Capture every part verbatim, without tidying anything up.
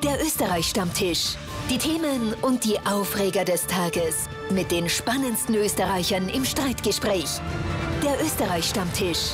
Der Österreich-Stammtisch. Die Themen und die Aufreger des Tages. Mit den spannendsten Österreichern im Streitgespräch. Der Österreich-Stammtisch.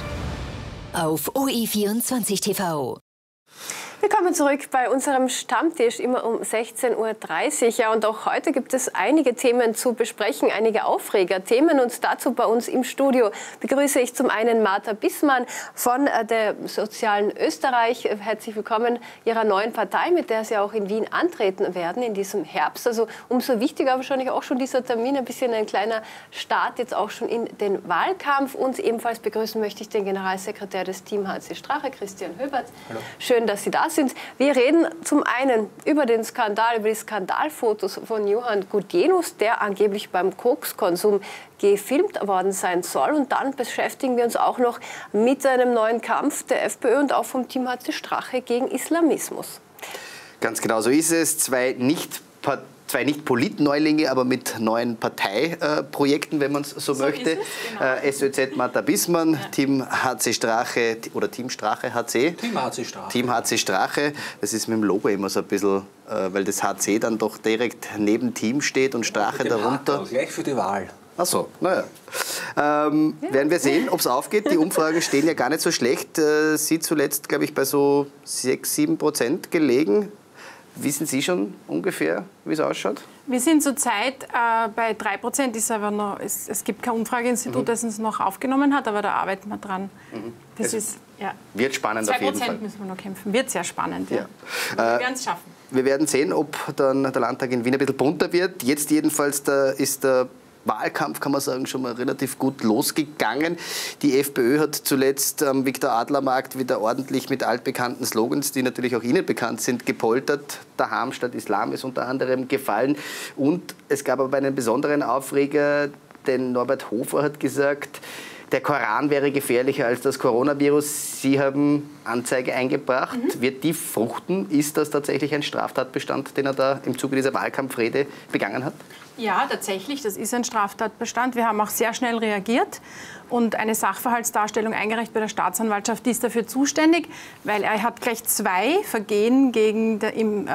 Auf O E vierundzwanzig T V. Willkommen zurück bei unserem Stammtisch, immer um sechzehn Uhr dreißig. Ja, und auch heute gibt es einige Themen zu besprechen, einige Aufregerthemen. Und dazu bei uns im Studio begrüße ich zum einen Martha Bissmann von der Sozialen Österreich. Herzlich willkommen Ihrer neuen Partei, mit der Sie auch in Wien antreten werden in diesem Herbst. Also umso wichtiger wahrscheinlich auch schon dieser Termin, ein bisschen ein kleiner Start jetzt auch schon in den Wahlkampf. Und ebenfalls begrüßen möchte ich den Generalsekretär des Team H C Strache, Christian Höberts. Hallo. Schön, dass Sie da sind. Sind. Wir reden zum einen über den Skandal, über die Skandalfotos von Johann Gudenus, der angeblich beim Kokskonsum gefilmt worden sein soll. Und dann beschäftigen wir uns auch noch mit einem neuen Kampf der FPÖ und auch vom Team H C Strache gegen Islamismus. Ganz genau so ist es. Zwei nicht Zwei nicht Politneulinge, aber mit neuen Parteiprojekten, äh, wenn man es so, so möchte. Es, genau. äh, S Ö Z Martha Bissmann, ja. Team H C Strache oder Team Strache H C. Team H C Strache. Team H C Strache. Das ist mit dem Logo immer so ein bisschen, äh, weil das H C dann doch direkt neben Team steht und Strache ja, darunter. Haken, gleich für die Wahl. Ach so, naja. Ähm, ja. Werden wir sehen, ob es aufgeht. Die Umfragen stehen ja gar nicht so schlecht. Äh, Sie zuletzt, glaube ich, bei so sechs, sieben Prozent gelegen. Wissen Sie schon ungefähr, wie es ausschaut? Wir sind zurzeit äh, bei drei Prozent. Ist aber noch, es, es gibt kein Umfrageinstitut, mhm. das uns noch aufgenommen hat, aber da arbeiten wir dran. Mhm. Das es ist, ja. Wird spannend auf jeden Fall. zwei Prozent müssen wir noch kämpfen. Wird sehr spannend. Ja. Ja. Wir werden es schaffen. Wir werden sehen, ob dann der Landtag in Wien ein bisschen bunter wird. Jetzt jedenfalls da ist der Wahlkampf, kann man sagen, schon mal relativ gut losgegangen. Die FPÖ hat zuletzt am Viktor-Adler-Markt wieder ordentlich mit altbekannten Slogans, die natürlich auch Ihnen bekannt sind, gepoltert. Daheim statt Islam ist unter anderem gefallen. Und es gab aber einen besonderen Aufreger, denn Norbert Hofer hat gesagt, der Koran wäre gefährlicher als das Coronavirus. Sie haben Anzeige eingebracht. Mhm. Wird die fruchten? Ist das tatsächlich ein Straftatbestand, den er da im Zuge dieser Wahlkampfrede begangen hat? Ja, tatsächlich, das ist ein Straftatbestand. Wir haben auch sehr schnell reagiert und eine Sachverhaltsdarstellung eingereicht bei der Staatsanwaltschaft. Die ist dafür zuständig, weil er hat gleich zwei Vergehen gegen der, im,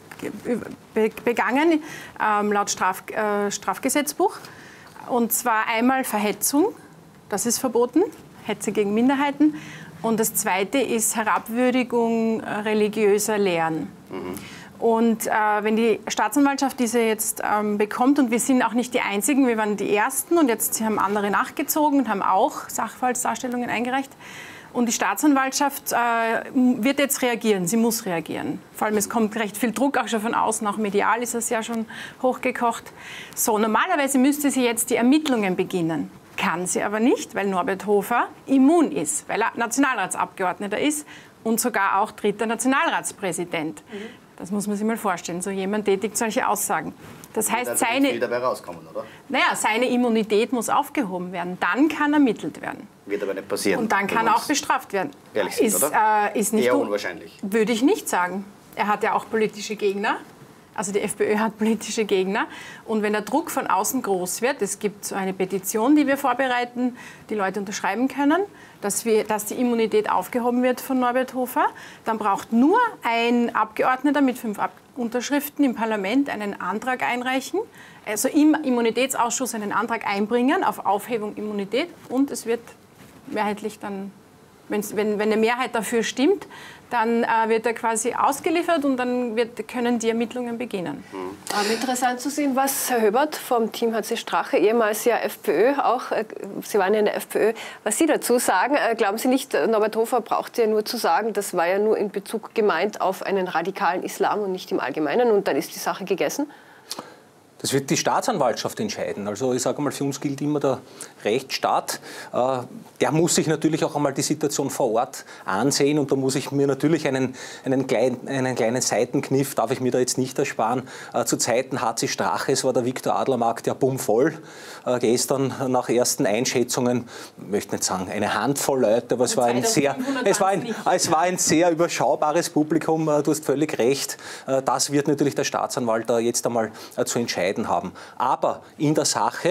äh, begangen, äh, laut Straf, äh, Strafgesetzbuch. Und zwar einmal Verhetzung, das ist verboten, Hetze gegen Minderheiten. Und das zweite ist Herabwürdigung religiöser Lehren. Mhm. Und äh, wenn die Staatsanwaltschaft diese jetzt ähm, bekommt, und wir sind auch nicht die Einzigen, wir waren die Ersten und jetzt haben andere nachgezogen und haben auch Sachverhaltsdarstellungen eingereicht. Und die Staatsanwaltschaft äh, wird jetzt reagieren, sie muss reagieren. Vor allem es kommt recht viel Druck, auch schon von außen, auch medial ist es ja schon hochgekocht. So, normalerweise müsste sie jetzt die Ermittlungen beginnen. Kann sie aber nicht, weil Norbert Hofer immun ist, weil er Nationalratsabgeordneter ist und sogar auch dritter Nationalratspräsident. Mhm. Das muss man sich mal vorstellen. So jemand tätigt solche Aussagen. Das heißt, da seine, viel dabei rauskommen, oder? Naja, seine Immunität muss aufgehoben werden. Dann kann ermittelt werden. Wird aber nicht passieren. Und dann kann er auch bestraft werden. Ehrlich sind, ist, oder? Äh, ist nicht eher unwahrscheinlich. Würde ich nicht sagen. Er hat ja auch politische Gegner. Also die FPÖ hat politische Gegner. Und wenn der Druck von außen groß wird, es gibt so eine Petition, die wir vorbereiten, die Leute unterschreiben können, dass, wir, dass die Immunität aufgehoben wird von Norbert Hofer, dann braucht nur ein Abgeordneter mit fünf Ab- Unterschriften im Parlament einen Antrag einreichen, also im Immunitätsausschuss einen Antrag einbringen auf Aufhebung Immunität und es wird mehrheitlich dann, wenn, wenn eine Mehrheit dafür stimmt, dann äh, wird er quasi ausgeliefert und dann wird, können die Ermittlungen beginnen. Mhm. Aber interessant zu sehen, was Herr Höbert vom Team H C Strache, ehemals ja FPÖ, auch, äh, Sie waren ja in der FPÖ, was Sie dazu sagen. Äh, glauben Sie nicht, Norbert Hofer braucht ja nur zu sagen, das war ja nur in Bezug gemeint auf einen radikalen Islam und nicht im Allgemeinen und dann ist die Sache gegessen? Das wird die Staatsanwaltschaft entscheiden. Also ich sage mal, für uns gilt immer der Rechtsstaat. Äh, der muss sich natürlich auch einmal die Situation vor Ort ansehen und da muss ich mir natürlich einen, einen, kleinen, einen kleinen Seitenkniff, darf ich mir da jetzt nicht ersparen. Äh, zu Zeiten H C Strache, es war der Viktor-Adler-Markt ja bummvoll. Äh, gestern nach ersten Einschätzungen, ich möchte nicht sagen eine Handvoll Leute, aber es war ein sehr, es war ein, es war ein sehr überschaubares Publikum. Äh, du hast völlig recht. Äh, das wird natürlich der Staatsanwalt da jetzt einmal äh, zu entscheiden haben. Aber in der Sache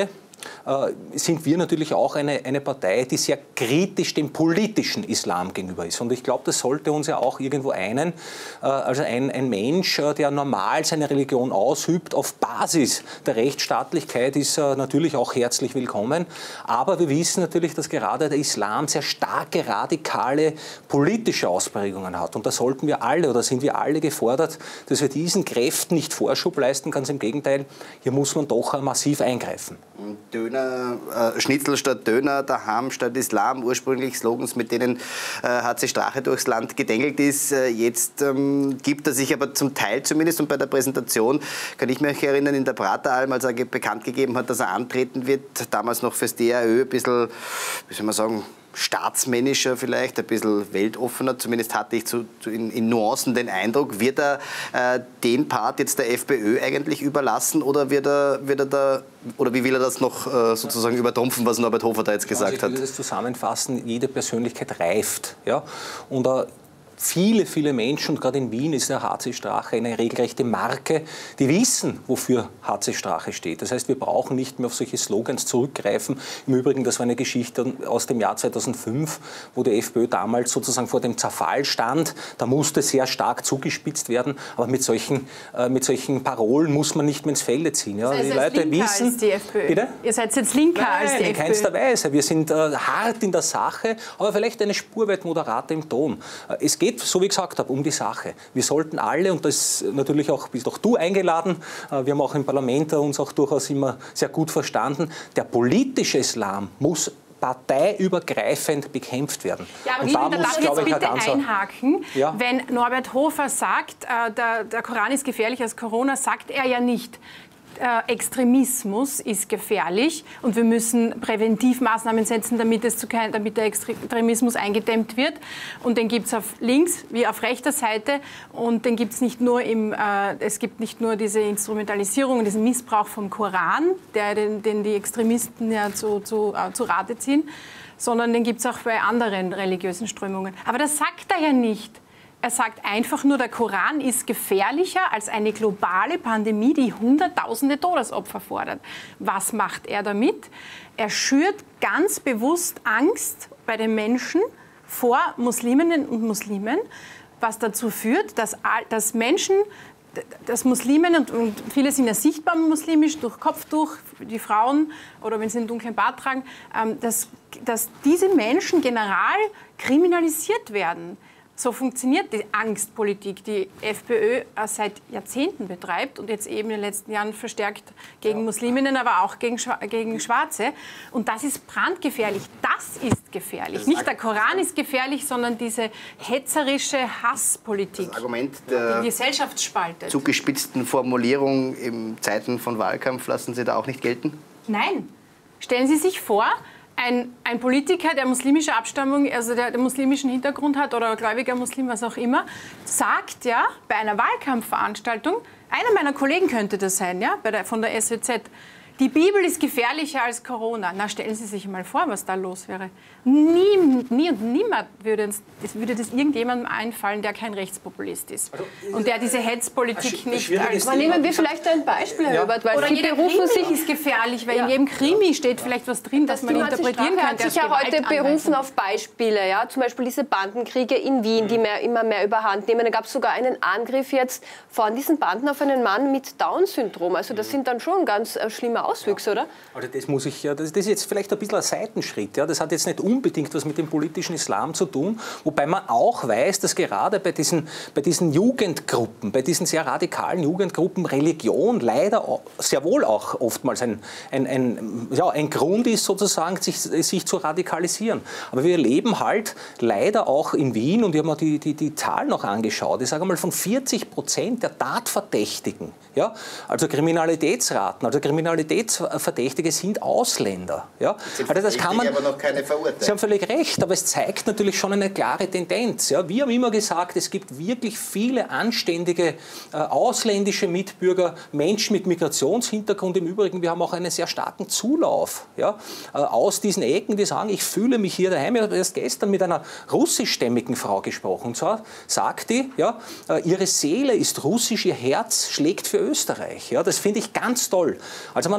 äh, sind wir natürlich auch eine, eine Partei, die sehr kritisch dem politischen Islam gegenüber ist. Und ich glaube, das sollte uns ja auch irgendwo einen, äh, also ein, ein Mensch, äh, der normal seine Religion ausübt, auf Basis der Rechtsstaatlichkeit, ist äh, natürlich auch herzlich willkommen. Aber wir wissen natürlich, dass gerade der Islam sehr starke, radikale politische Ausprägungen hat. Und da sollten wir alle, oder sind wir alle gefordert, dass wir diesen Kräften nicht Vorschub leisten, ganz im Gegenteil, hier muss man doch massiv eingreifen. Döner, äh, Schnitzel statt Döner, daheim statt Islam, ursprünglich Slogans, mit denen äh, H C Strache durchs Land gedengelt ist. Äh, jetzt ähm, gibt er sich aber zum Teil zumindest, und bei der Präsentation kann ich mich erinnern, in der Prateralm, als er bekannt gegeben hat, dass er antreten wird, damals noch fürs D R Ö, ein bisschen, wie soll man sagen, staatsmännischer vielleicht, ein bisschen weltoffener, zumindest hatte ich zu, zu in, in Nuancen den Eindruck. Wird er äh, den Part jetzt der FPÖ eigentlich überlassen oder wird er, wird er da, oder wie will er das noch äh, sozusagen übertrumpfen, was Norbert Hofer da jetzt gesagt also ich will hat? das zusammenfassen, jede Persönlichkeit reift. Ja? Und äh, Viele, viele Menschen, und gerade in Wien ist der H C Strache eine regelrechte Marke, die wissen, wofür H C Strache steht. Das heißt, wir brauchen nicht mehr auf solche Slogans zurückgreifen. Im Übrigen, das war eine Geschichte aus dem Jahr zweitausendfünf, wo die FPÖ damals sozusagen vor dem Zerfall stand. Da musste sehr stark zugespitzt werden, aber mit solchen, äh, mit solchen Parolen muss man nicht mehr ins Felde ziehen. Ja? Das heißt, die Leute linker wissen, als die FPÖ. Bitte? Ihr seid jetzt linker Nein, als die in FPÖ. keinster Weise. Wir sind äh, hart in der Sache, aber vielleicht eine Spur weit moderater im Ton. Äh, es geht, so wie ich gesagt habe, um die Sache. Wir sollten alle, und das ist natürlich auch, bist auch du eingeladen, äh, wir haben auch im Parlament uns auch durchaus immer sehr gut verstanden, der politische Islam muss parteiübergreifend bekämpft werden. Ja, aber und wie, da da muss, darf ich jetzt glaube ich, bitte ein ganzer- einhaken. Ja. Wenn Norbert Hofer sagt, äh, der, der Koran ist gefährlicher als Corona, sagt er ja nicht, äh, Extremismus ist gefährlich und wir müssen Präventivmaßnahmen setzen, damit, es zu kein, damit der Extremismus eingedämmt wird. Und den gibt es auf links wie auf rechter Seite. Und den gibt es nicht nur im, äh, es gibt nicht nur diese Instrumentalisierung und diesen Missbrauch vom Koran, der, den, den die Extremisten ja zu, zu, äh, zu Rate ziehen, sondern den gibt es auch bei anderen religiösen Strömungen. Aber das sagt er ja nicht. Er sagt einfach nur, der Koran ist gefährlicher als eine globale Pandemie, die Hunderttausende Todesopfer fordert. Was macht er damit? Er schürt ganz bewusst Angst bei den Menschen vor Musliminnen und Muslimen, was dazu führt, dass, dass Menschen, dass Muslimen, und, und viele sind ja sichtbar muslimisch, durch Kopftuch, die Frauen oder wenn sie einen dunklen Bart tragen, ähm, dass, dass diese Menschen general kriminalisiert werden. So funktioniert die Angstpolitik, die FPÖ seit Jahrzehnten betreibt und jetzt eben in den letzten Jahren verstärkt gegen ja. Musliminnen, aber auch gegen, gegen Schwarze. Und das ist brandgefährlich. Das ist gefährlich. Das Nicht der Koran ist gefährlich, sondern diese hetzerische Hasspolitik, das Argument der die Gesellschaft spaltet. Zugespitzten Formulierung in Zeiten von Wahlkampf lassen Sie da auch nicht gelten? Nein. Stellen Sie sich vor, Ein, ein Politiker, der muslimische Abstammung, also der, der muslimischen Hintergrund hat oder gläubiger Muslim, was auch immer, sagt ja bei einer Wahlkampfveranstaltung, einer meiner Kollegen könnte das sein, ja, bei der, von der S W Z, die Bibel ist gefährlicher als Corona. Na, stellen Sie sich mal vor, was da los wäre. Nie, nie und niemand würde, uns, würde das irgendjemandem einfallen, der kein Rechtspopulist ist. Also, und der diese Hetzpolitik nicht als... Aber nehmen wir vielleicht ein Beispiel, Herr ja. Robert, weil Oder Sie jeder berufen Krimi sich ist gefährlich, weil ja. in jedem Krimi steht vielleicht was drin, das, das man interpretieren kann. Er hat sich ja heute berufen auf Beispiele, ja? Zum Beispiel diese Bandenkriege in Wien, mhm. die mehr, immer mehr überhand nehmen. Da gab es sogar einen Angriff jetzt von diesen Banden auf einen Mann mit Down-Syndrom. Also das sind dann schon ganz äh, schlimme Auswüchse, ja. oder? Also das muss ich ja, das, das ist jetzt vielleicht ein bisschen ein Seitenschritt. Ja? Das hat jetzt nicht unbedingt was mit dem politischen Islam zu tun, wobei man auch weiß, dass gerade bei diesen, bei diesen Jugendgruppen, bei diesen sehr radikalen Jugendgruppen Religion leider auch, sehr wohl auch oftmals ein, ein, ein, ja, ein Grund ist, sozusagen sich, sich zu radikalisieren. Aber wir erleben halt leider auch in Wien, und ich habe mir die, die, die Zahlen noch angeschaut, ich sage mal von vierzig Prozent der Tatverdächtigen, ja? Also Kriminalitätsraten, also Kriminalitätsverdächtige sind Ausländer. Ja? Also das kann man, aber noch keine Verurteilung. Sie haben völlig recht, aber es zeigt natürlich schon eine klare Tendenz. Ja? Wir haben immer gesagt, es gibt wirklich viele anständige äh, ausländische Mitbürger, Menschen mit Migrationshintergrund. Im Übrigen, wir haben auch einen sehr starken Zulauf, ja? äh, aus diesen Ecken, die sagen, ich fühle mich hier daheim. Ich habe erst gestern mit einer russischstämmigen Frau gesprochen. Und zwar sagt die, ja, äh, ihre Seele ist russisch, ihr Herz schlägt für Österreich. Ja? Das finde ich ganz toll. Also man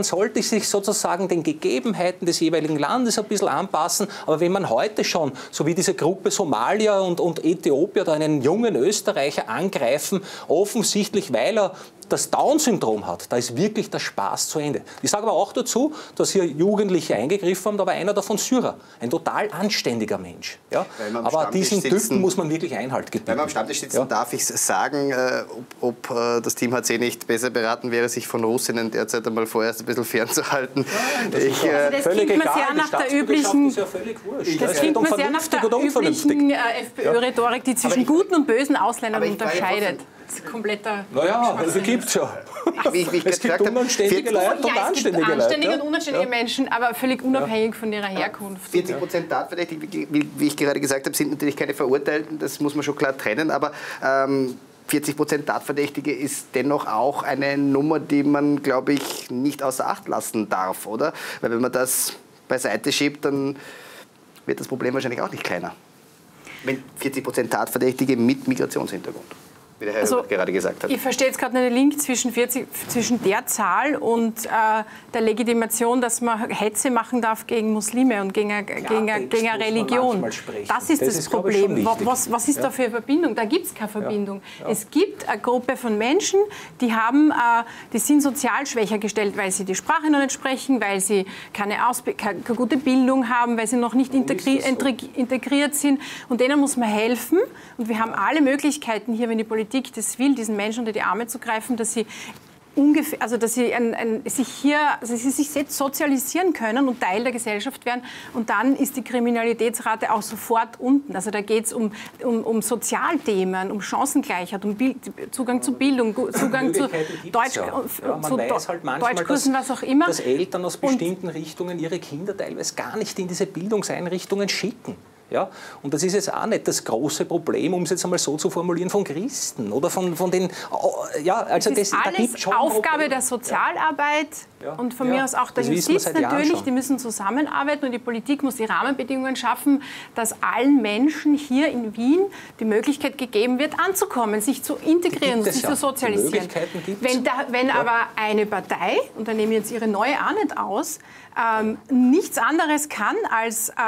man sollte sich sozusagen den Gegebenheiten des jeweiligen Landes ein bisschen anpassen. Aber wenn man heute schon, so wie diese Gruppe Somalier und, und Äthiopier, da einen jungen Österreicher angreifen, offensichtlich, weil er das Down-Syndrom hat, da ist wirklich der Spaß zu Ende. Ich sage aber auch dazu, dass hier Jugendliche eingegriffen haben, da war einer davon Syrer, ein total anständiger Mensch. Ja? Aber diesen Typen muss man wirklich Einhalt gebieten. Wenn man am Stammtisch sitzen, ja. darf ich sagen, äh, ob, ob äh, das Team H C nicht besser beraten wäre, sich von Russinnen derzeit einmal vorerst ein bisschen fernzuhalten. Ja, das ich, äh, also das klingt mir sehr nach der üblichen, ja das klingt mir sehr nach der üblichen äh, FPÖ-Rhetorik, die zwischen guten und bösen Ausländern unterscheidet. Das ist kompletter Naja, also gibt es ja. Wie ich, wie ich es gibt unanständige Leute und ja, anständige Leute. Anständige und unanständige ja. Menschen, aber völlig unabhängig ja. von ihrer Herkunft. vierzig Prozent Tatverdächtige, wie, wie ich gerade gesagt habe, sind natürlich keine Verurteilten, das muss man schon klar trennen, aber ähm, vierzig Prozent Tatverdächtige ist dennoch auch eine Nummer, die man, glaube ich, nicht außer Acht lassen darf, oder? Weil wenn man das beiseite schiebt, dann wird das Problem wahrscheinlich auch nicht kleiner. Wenn vierzig Prozent Tatverdächtige mit Migrationshintergrund. Wie der Herr also, gerade gesagt hat. Ich verstehe jetzt gerade nicht den Link zwischen, vierzig, zwischen der Zahl und äh, der Legitimation, dass man Hetze machen darf gegen Muslime und gegen, gegen, ja, gegen eine Religion. Das ist das, das ist, Problem. Was, was ist ja. da für eine Verbindung? Da gibt es keine Verbindung. Ja. Ja. Es gibt eine Gruppe von Menschen, die, haben, äh, die sind sozial schwächer gestellt, weil sie die Sprache noch nicht sprechen, weil sie keine, Ausb- keine, keine gute Bildung haben, weil sie noch nicht integri- so? integriert sind. Und denen muss man helfen. Und wir haben alle Möglichkeiten hier, wenn die Politik das will, diesen Menschen unter die Arme zu greifen, dass sie ungefähr, also dass sie ein, ein, sich hier, also sie sich selbst sozialisieren können und Teil der Gesellschaft werden. Und dann ist die Kriminalitätsrate auch sofort unten. Also da geht es um, um, um Sozialthemen, um Chancengleichheit, um Bild, Zugang zu Bildung, Zugang zu Deutsch, ja. Ja, zu weiß halt manchmal, Deutschkursen, dass, was auch immer. Dass Eltern aus bestimmten und Richtungen ihre Kinder teilweise gar nicht in diese Bildungseinrichtungen schicken. Ja? Und das ist jetzt auch nicht das große Problem, um es jetzt einmal so zu formulieren, von Christen oder von, von den... Ja, also das ist das, alles da gibt's schon Aufgabe Probleme. Der Sozialarbeit ja. und von ja. mir aus auch der das Justiz natürlich. Die müssen zusammenarbeiten und die Politik muss die Rahmenbedingungen schaffen, dass allen Menschen hier in Wien die Möglichkeit gegeben wird, anzukommen, sich zu integrieren, sich ja. zu sozialisieren. Wenn, da, wenn ja. aber eine Partei, und da nehme ich jetzt ihre neue auch nicht aus, ähm, nichts anderes kann als... Äh,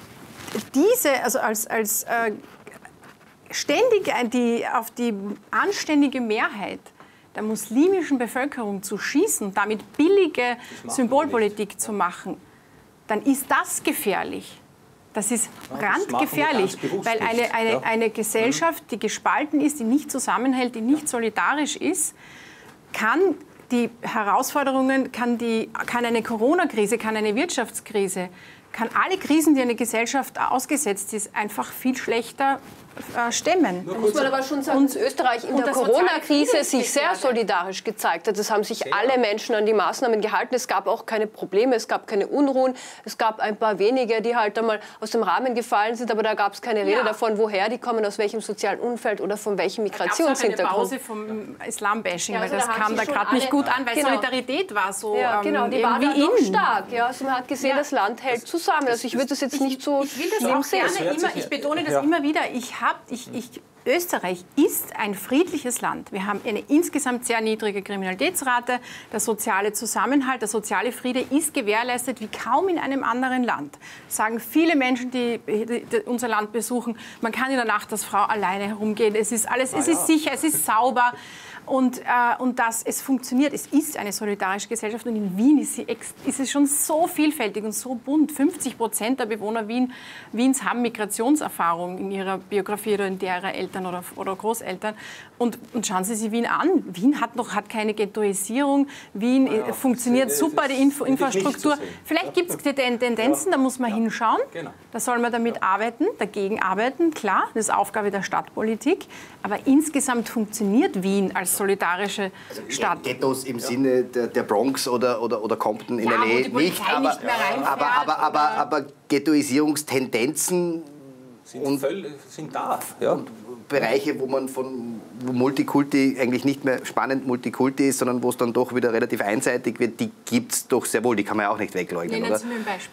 diese, also als, als äh, ständig die, auf die anständige Mehrheit der muslimischen Bevölkerung zu schießen und damit billige Symbolpolitik zu machen, dann ist das gefährlich. Das ist ja, brandgefährlich, das weil eine, eine, ja. eine Gesellschaft, die gespalten ist, die nicht zusammenhält, die nicht solidarisch ist, kann die Herausforderungen, kann, die, kann eine Corona-Krise, kann eine Wirtschaftskrise, kann alle Krisen, die eine Gesellschaft ausgesetzt ist, einfach viel schlechter äh, stemmen. Da muss man aber schon sagen, dass Österreich in der Corona-Krise sich sehr solidarisch gezeigt hat. Es haben sich sehr. alle Menschen an die Maßnahmen gehalten. Es gab auch keine Probleme, es gab keine Unruhen. Es gab ein paar wenige, die halt einmal aus dem Rahmen gefallen sind, aber da gab es keine Rede ja. davon, woher die kommen, aus welchem sozialen Umfeld oder von welchem Migrationshintergrund. Da gab es eine Pause vom Islam-Bashing, ja, also weil das da kam da gerade nicht gut an, weil genau. Solidarität war so ja, genau, die ähm, war irgendwie da stark. Ja, also man hat gesehen, ja. das Land hält zusammen. Also ich würde das jetzt nicht so Ich will das auch gerne immer, ich betone das ja. immer wieder, ich habe, ich, ich, Österreich ist ein friedliches Land. Wir haben eine insgesamt sehr niedrige Kriminalitätsrate, der soziale Zusammenhalt, der soziale Friede ist gewährleistet wie kaum in einem anderen Land. Das sagen viele Menschen, die, die, die unser Land besuchen, man kann in der Nacht als Frau alleine herumgehen, es ist alles, ah, es ist ja. sicher, es ist sauber. Und, äh, und dass es funktioniert. Es ist eine solidarische Gesellschaft und in Wien ist, sie ex- ist es schon so vielfältig und so bunt. fünfzig Prozent der Bewohner Wien, Wiens haben Migrationserfahrung in ihrer Biografie oder in der ihrer Eltern oder, oder Großeltern. Und, und schauen Sie sich Wien an. Wien hat noch hat keine Ghettoisierung. Wien ja, funktioniert das, super, die Info- Infrastruktur. Vielleicht gibt es die Tendenzen, da muss man ja. hinschauen. Genau. Da soll man damit ja. arbeiten, dagegen arbeiten. Klar, das ist Aufgabe der Stadtpolitik. Aber insgesamt funktioniert Wien als solidarische also Stadt. Ghettos im ja. Sinne der, der Bronx oder, oder, oder Compton in ja, L A nicht, aber, nicht ja. aber, aber, aber, aber Ghettoisierungstendenzen sind, und, völ- sind da. Ja. Und Bereiche, wo man von wo Multikulti eigentlich nicht mehr spannend Multikulti ist, sondern wo es dann doch wieder relativ einseitig wird, die gibt es doch sehr wohl. Die kann man ja auch nicht wegleugnen. Nennen oder? Sie mir ein Beispiel.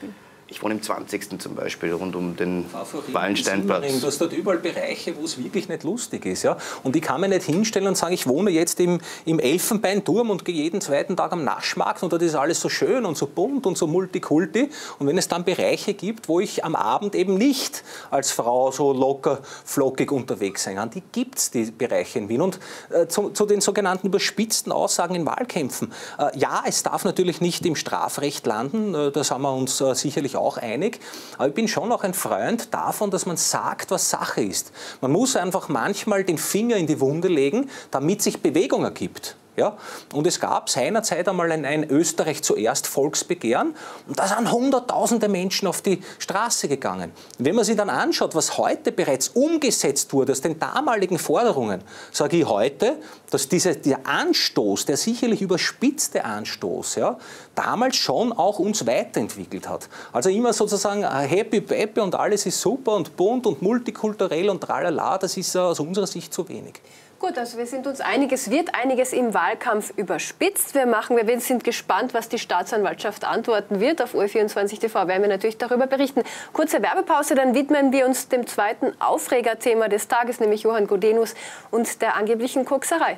Ich wohne im zwanzigsten zum Beispiel, rund um den Favoriten, Wallensteinplatz. Du hast dort überall Bereiche, wo es wirklich nicht lustig ist. Ja? Und ich kann mir nicht hinstellen und sagen, ich wohne jetzt im, im Elfenbeinturm und gehe jeden zweiten Tag am Naschmarkt und dort ist alles so schön und so bunt und so multikulti. Und wenn es dann Bereiche gibt, wo ich am Abend eben nicht als Frau so locker, flockig unterwegs sein kann, die gibt es, die Bereiche in Wien. Und äh, zu, zu den sogenannten überspitzten Aussagen in Wahlkämpfen. Äh, ja, es darf natürlich nicht im Strafrecht landen, äh, da sind wir uns äh, sicherlich auch einig. Aber ich bin schon auch ein Freund davon, dass man sagt, was Sache ist. Man muss einfach manchmal den Finger in die Wunde legen, damit sich Bewegung ergibt. Ja? Und es gab seinerzeit einmal ein, ein Österreich zuerst Volksbegehren und da sind hunderttausende Menschen auf die Straße gegangen. Und wenn man sich dann anschaut, was heute bereits umgesetzt wurde aus den damaligen Forderungen, sage ich heute, dass diese, der Anstoß, der sicherlich überspitzte Anstoß, ja, damals schon auch uns weiterentwickelt hat. Also immer sozusagen happy, happy und alles ist super und bunt und multikulturell und tralala, das ist aus unserer Sicht zu wenig. Gut, also wir sind uns einig, es wird einiges im Wahlkampf überspitzt. Wir, machen, wir sind gespannt, was die Staatsanwaltschaft antworten wird. Auf O E vierundzwanzig T V werden wir natürlich darüber berichten. Kurze Werbepause, dann widmen wir uns dem zweiten Aufregerthema des Tages, nämlich Johann Gudenus und der angeblichen Kokserei.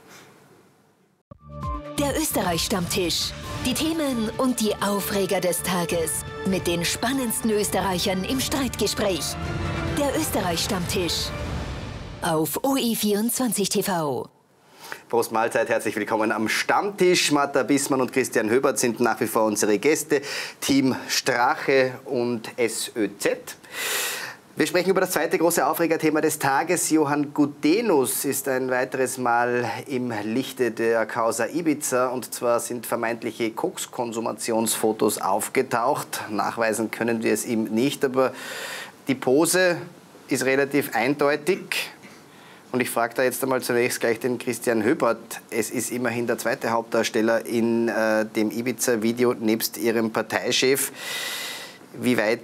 Der Österreich-Stammtisch. Die Themen und die Aufreger des Tages mit den spannendsten Österreichern im Streitgespräch. Der Österreich-Stammtisch. Auf O E vierundzwanzig T V. Prost Mahlzeit, herzlich willkommen am Stammtisch. Martha Bissmann und Christian Höbert sind nach wie vor unsere Gäste. Team Strache und S Ö Z. Wir sprechen über das zweite große Aufregerthema des Tages. Johann Gudenus ist ein weiteres Mal im Lichte der Causa Ibiza. Und zwar sind vermeintliche Kokskonsumationsfotos aufgetaucht. Nachweisen können wir es ihm nicht, aber die Pose ist relativ eindeutig. Und ich frage da jetzt einmal zunächst gleich den Christian Höbert. Es ist immerhin der zweite Hauptdarsteller in äh, dem Ibiza-Video nebst Ihrem Parteichef. Wie weit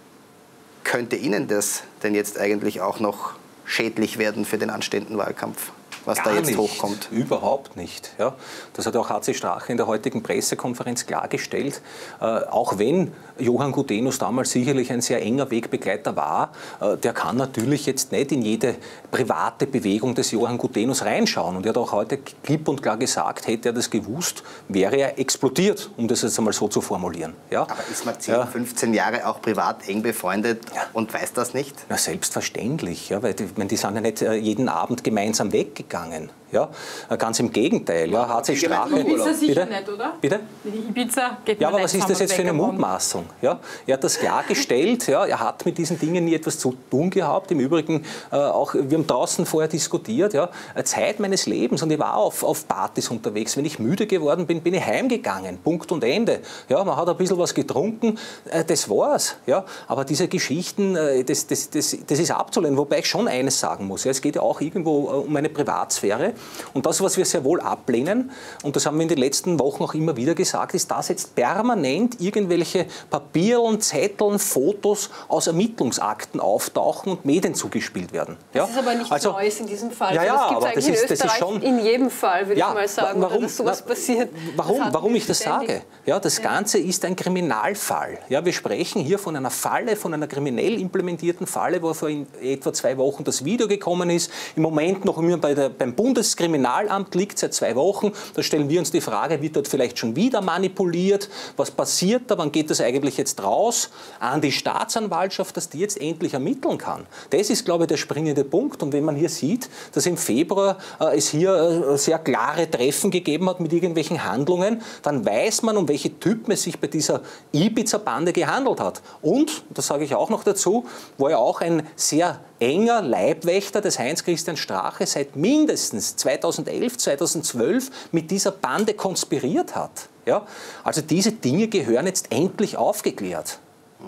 könnte Ihnen das denn jetzt eigentlich auch noch schädlich werden für den anstehenden Wahlkampf, was Gar da jetzt nicht, hochkommt? Überhaupt nicht. Ja. Das hat auch H C Strache in der heutigen Pressekonferenz klargestellt. Äh, auch wenn Johann Gudenus damals sicherlich ein sehr enger Wegbegleiter war, äh, der kann natürlich jetzt nicht in jede private Bewegung des Johann Gudenus reinschauen. Und er hat auch heute klipp und klar gesagt, hätte er das gewusst, wäre er explodiert, um das jetzt einmal so zu formulieren. Ja. Aber ist man zehn, fünfzehn Jahre auch privat eng befreundet ja. und weiß das nicht? Na, selbstverständlich. Ja, weil die, die sind ja nicht jeden Abend gemeinsam weggegangen. Ja, ganz im Gegenteil. Ja, H C Strache. Ibiza sicher Bitte? nicht, oder? Bitte? Die Ibiza geht Ja, man aber was ist das jetzt für eine Mutmaßung? Ja, er hat das klargestellt. Ja, er hat mit diesen Dingen nie etwas zu tun gehabt. Im Übrigen, äh, auch, wir haben draußen vorher diskutiert, ja, Zeit meines Lebens und ich war auf, auf Partys unterwegs. Wenn ich müde geworden bin, bin ich heimgegangen. Punkt und Ende. Ja, man hat ein bisschen was getrunken, äh, das war's. Ja, aber diese Geschichten, äh, das, das, das, das ist abzulehnen. Wobei ich schon eines sagen muss. Ja, es geht ja auch irgendwo äh, um eine Privatsphäre. Und das, was wir sehr wohl ablehnen, und das haben wir in den letzten Wochen auch immer wieder gesagt, ist, dass jetzt permanent irgendwelche Papierlen, Zetteln, Fotos aus Ermittlungsakten auftauchen und Medien zugespielt werden. Ja? Das ist aber nichts also, Neues in diesem Fall. Ja, ja, das gibt es aber eigentlich das ist, in Österreich das ist schon, in jedem Fall, würde ja, ich mal sagen, warum, dass sowas na, passiert. Warum, das warum ich das ständig. sage? Ja, das Ganze ist ein Kriminalfall. Ja, wir sprechen hier von einer Falle, von einer kriminell implementierten Falle, wo vor in etwa zwei Wochen das Video gekommen ist. Im Moment noch immer bei der, beim Bundeskriminalamt liegt seit zwei Wochen. Da stellen wir uns die Frage, wird dort vielleicht schon wieder manipuliert? Was passiert da? Wann geht das eigentlich jetzt raus an die Staatsanwaltschaft, dass die jetzt endlich ermitteln kann? Das ist, glaube ich, der springende Punkt. Und wenn man hier sieht, dass im Februar äh, es hier äh, sehr klare Treffen gegeben hat mit irgendwelchen Handlungen, dann weiß man, um welche Typen es sich bei dieser Ibiza-Bande gehandelt hat. Und, das sage ich auch noch dazu, war ja auch ein sehr enger Leibwächter des Heinz-Christian Strache seit mindestens zweitausendelf, zweitausendzwölf mit dieser Bande konspiriert hat. Ja? Also diese Dinge gehören jetzt endlich aufgeklärt.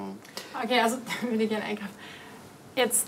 Okay, also da würde ich gerne eingreifen. Jetzt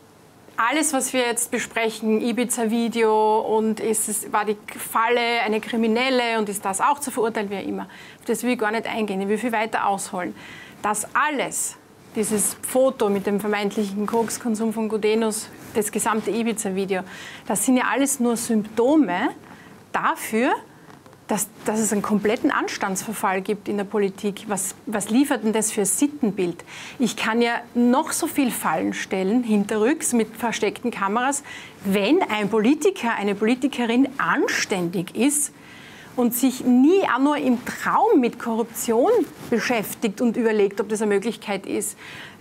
alles, was wir jetzt besprechen, Ibiza-Video und ist es, war die Falle eine Kriminelle und ist das auch zu verurteilen, wie immer. Auf das will ich gar nicht eingehen, ich will viel weiter ausholen. Das alles, dieses Foto mit dem vermeintlichen Kokskonsum von Gudenus, das gesamte Ibiza-Video, das sind ja alles nur Symptome dafür, dass, dass es einen kompletten Anstandsverfall gibt in der Politik. Was, was liefert denn das für ein Sittenbild? Ich kann ja noch so viel Fallen stellen, hinterrücks mit versteckten Kameras. Wenn ein Politiker, eine Politikerin anständig ist und sich nie auch nur im Traum mit Korruption beschäftigt und überlegt, ob das eine Möglichkeit ist,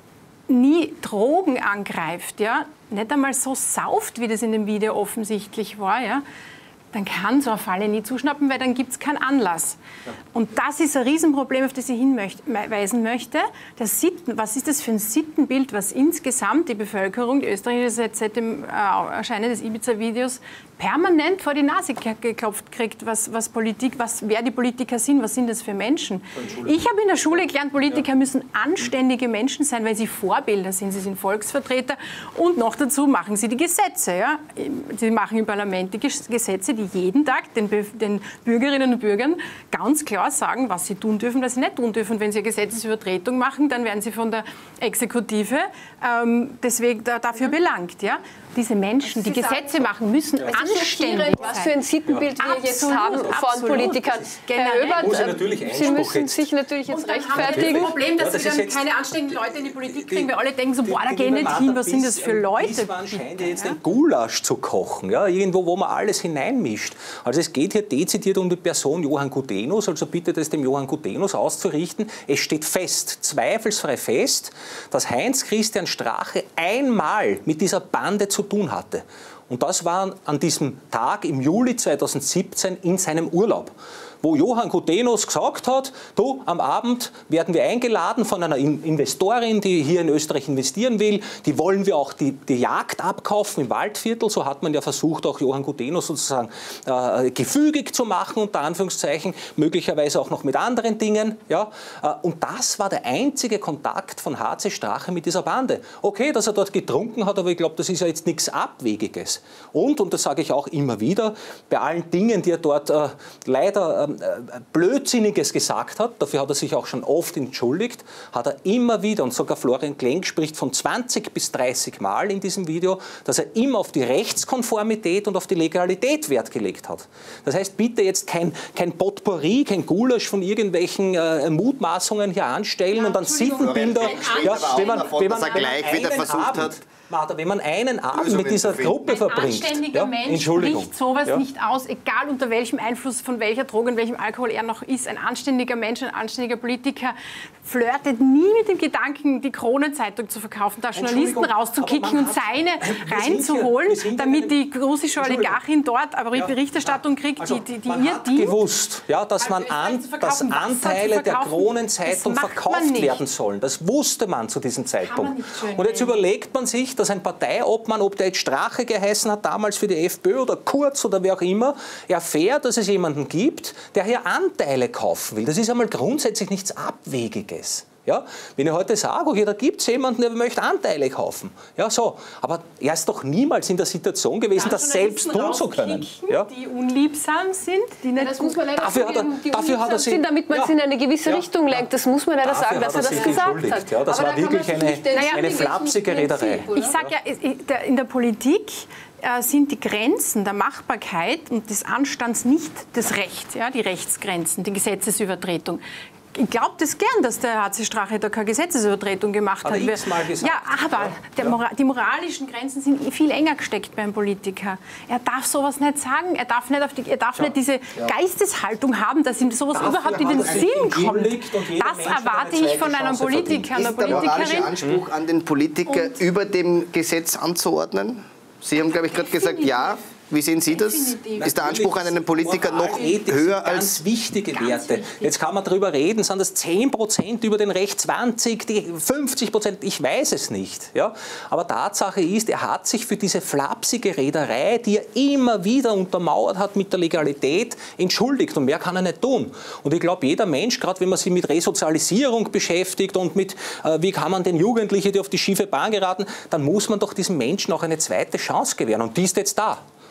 nie Drogen angreift, ja, nicht einmal so sauft, wie das in dem Video offensichtlich war, ja, dann kann so eine Falle nie zuschnappen, weil dann gibt es keinen Anlass. Ja. Und das ist ein Riesenproblem, auf das ich hinweisen möchte. Das Sitten, was ist das für ein Sittenbild, was insgesamt die Bevölkerung, die Österreicher seit, seit dem äh, Erscheinen des Ibiza-Videos permanent vor die Nase geklopft kriegt, was, was Politik, was, wer die Politiker sind, was sind das für Menschen. Ich habe in der Schule gelernt, Politiker ja. müssen anständige Menschen sein, weil sie Vorbilder sind, sie sind Volksvertreter und noch dazu machen sie die Gesetze. Ja? Sie machen im Parlament die Gesetze, die jeden Tag den, den Bürgerinnen und Bürgern ganz klar sagen, was sie tun dürfen, was sie nicht tun dürfen. Wenn sie eine Gesetzesübertretung machen, dann werden sie von der Exekutive ähm, deswegen da, dafür belangt. Ja? Diese Menschen, die Gesetze machen, müssen ja. anständig sein. Was für ein Sittenbild ja. wir jetzt absolut, haben von absolut. Politikern. Herr Oebert, Sie müssen jetzt. sich natürlich jetzt rechtfertigen. Das Problem, dass das wir dann keine anständigen Leute in die Politik kriegen, weil alle denken so, boah, da gehen nicht hin, was sind das für Leute? Wiesmann scheint ja jetzt ein Gulasch zu kochen, ja? Irgendwo, wo man alles hineinmischt. Also es geht hier dezidiert um die Person Johann Gudenus, also bitte das dem Johann Gudenus auszurichten. Es steht fest, zweifelsfrei fest, dass Heinz-Christian Strache einmal mit dieser Bande zu tun hatte. Und das war an diesem Tag im Juli zweitausendsiebzehn in seinem Urlaub, wo Johann Gudenus gesagt hat, du, am Abend werden wir eingeladen von einer Investorin, die hier in Österreich investieren will, die wollen wir auch die, die Jagd abkaufen im Waldviertel, so hat man ja versucht, auch Johann Gudenus sozusagen äh, gefügig zu machen, unter Anführungszeichen, möglicherweise auch noch mit anderen Dingen. Ja? Äh, und das war der einzige Kontakt von H C Strache mit dieser Bande. Okay, dass er dort getrunken hat, aber ich glaube, das ist ja jetzt nichts Abwegiges. Und, und das sage ich auch immer wieder, bei allen Dingen, die er dort äh, leider äh, Blödsinniges gesagt hat, dafür hat er sich auch schon oft entschuldigt, hat er immer wieder, und sogar Florian Klenk spricht von zwanzig bis dreißig Mal in diesem Video, dass er immer auf die Rechtskonformität und auf die Legalität Wert gelegt hat. Das heißt, bitte jetzt kein, kein Potpourri, kein Gulasch von irgendwelchen äh, Mutmaßungen hier anstellen ja, und dann Sittenbilder, ja, wenn man, wenn man, wenn man gleich wieder versucht Abend, hat, Martha, wenn man einen Abend mit dieser Gruppe ein verbringt. Ein anständiger ja? Mensch spricht sowas ja? nicht aus, egal unter welchem Einfluss von welcher Droge und welchem Alkohol er noch ist. Ein anständiger Mensch, ein anständiger Politiker flirtet nie mit dem Gedanken, die Kronenzeitung zu verkaufen, da Journalisten rauszukicken und seine reinzuholen, hier, damit die russische Oligarchin dort aber ja, Berichterstattung kriegt, also, die, die, die man ihr hat dient. gewusst, ja, dass, man an, dass Anteile der Kronenzeitung verkauft werden sollen. Das wusste man zu diesem Zeitpunkt. Und jetzt überlegt man sich, dass ein Parteiobmann, ob der jetzt Strache geheißen hat, damals für die FPÖ oder Kurz oder wer auch immer, erfährt, dass es jemanden gibt, der hier Anteile kaufen will. Das ist einmal grundsätzlich nichts Abwegiges. Ja? Wenn ich heute sage, okay, da gibt es jemanden, der möchte Anteile kaufen. Ja, so. Aber er ist doch niemals in der Situation gewesen, das selbst tun zu können. Ja? Die unliebsam sind, die nicht... Ja, das muss man leider dafür sagen, hat er, die dafür hat er sie, sind, damit man ja, es in eine gewisse ja, Richtung lenkt. Das muss man leider sagen, dass er das gesagt hat. Ja, das aber war wirklich eine, eine flapsige Rederei. Ich sage ja, in der Politik sind die Grenzen der Machbarkeit und des Anstands nicht das Recht, ja, die Rechtsgrenzen, die Gesetzesübertretung. Ich glaube das gern, dass der H C Strache da keine Gesetzesübertretung gemacht hat. Hat er x-mal gesagt. Ja, aber der Mora die moralischen Grenzen sind viel enger gesteckt beim Politiker. Er darf sowas nicht sagen, er darf nicht, auf die, er darf ja. nicht diese ja. Geisteshaltung haben, dass ihm sowas Dafür überhaupt in den Sinn kommt. Das erwarte ich von einem Politiker, einer Politikerin. Ist der moralische Anspruch an den Politiker, und über dem Gesetz anzuordnen? Sie haben, glaube ich, gerade gesagt, ja. Wie sehen Sie das? Definitiv. Ist der Anspruch an einen Politiker noch höher als... Ganz wichtige ganz Werte. Wichtig. Jetzt kann man darüber reden, sind das zehn Prozent über den Recht, zwanzig, die fünfzig Prozent, ich weiß es nicht. Ja? Aber Tatsache ist, er hat sich für diese flapsige Rederei, die er immer wieder untermauert hat mit der Legalität, entschuldigt. Und mehr kann er nicht tun. Und ich glaube, jeder Mensch, gerade wenn man sich mit Resozialisierung beschäftigt und mit, äh, wie kann man den Jugendlichen, die auf die schiefe Bahn geraten, dann muss man doch diesem Menschen auch eine zweite Chance gewähren. Und die ist jetzt da.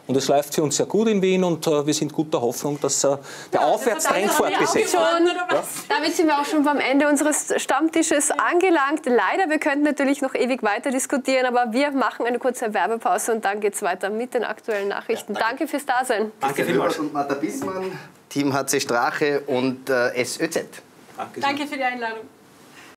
Und es läuft für uns sehr gut in Wien und äh, wir sind guter Hoffnung, dass äh, der ja, Aufwärtstrend fortgesetzt wird. Ja. Damit sind wir auch schon beim Ende unseres Stammtisches angelangt. Leider, wir könnten natürlich noch ewig weiter diskutieren, aber wir machen eine kurze Werbepause und dann geht es weiter mit den aktuellen Nachrichten. Ja, danke. danke fürs Dasein. Danke vielmals. Und Martha Bissmann, Team H C Strache und äh, S Ö Z. Danke, danke für die Einladung.